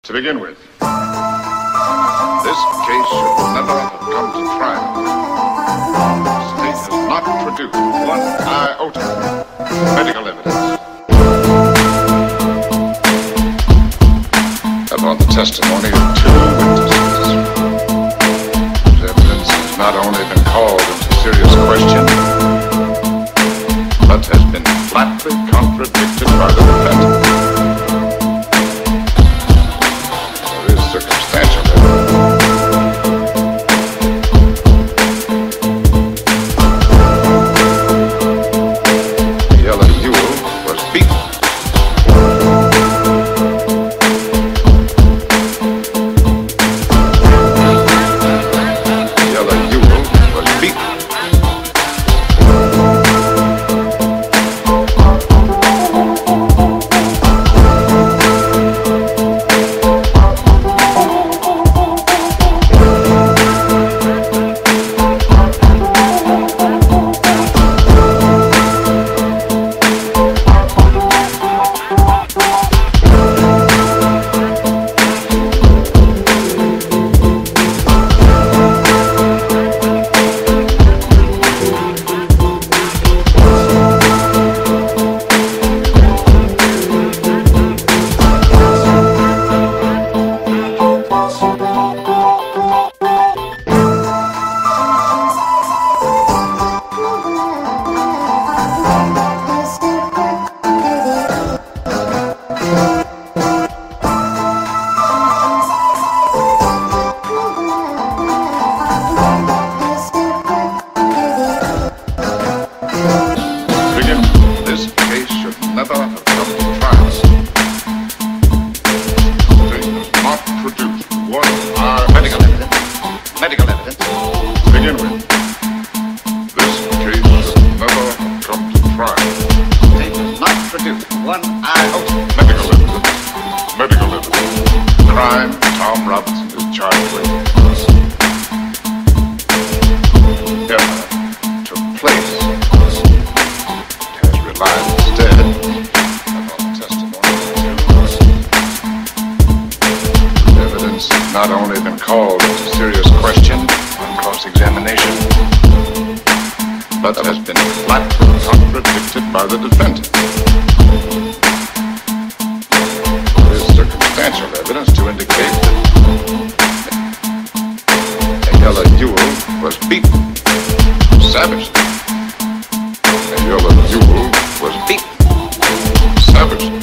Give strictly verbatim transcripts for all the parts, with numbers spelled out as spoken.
To begin with, this case should never have come to trial. The state has not produced one iota of medical evidence about the testimony of two witnesses. Whose evidence has not only been called into serious question, but has been flatly contradicted by the defendant. Circumstantial evidence. Yellow Ewell was beaten. Yellow Ewell was beaten. Never have come to trial. They have not produced one hour medical evidence. Medical evidence. To begin with, this case should never have come to trial. They have not produced one iota of medical evidence. Medical evidence. The crime Tom Robinson is charged with never took place. It has relied instead has not only been called into serious question on cross-examination, but has been flatly contradicted by the defendant. There is circumstantial evidence to indicate that Yellow Ewell was beaten savagely. Yellow Ewell was beaten savagely.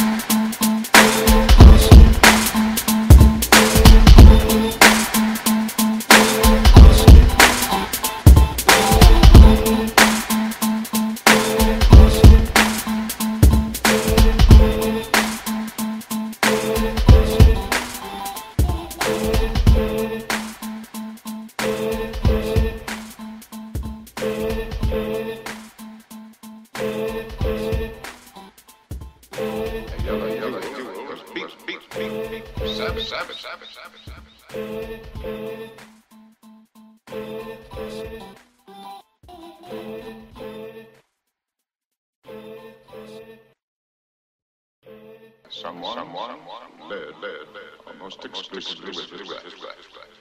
Yellow, yellow, Ewell was beat, beat, beat, beat, savage, savage, savage, savage, savage. Someone, someone, led, led, almost exclusively with his right.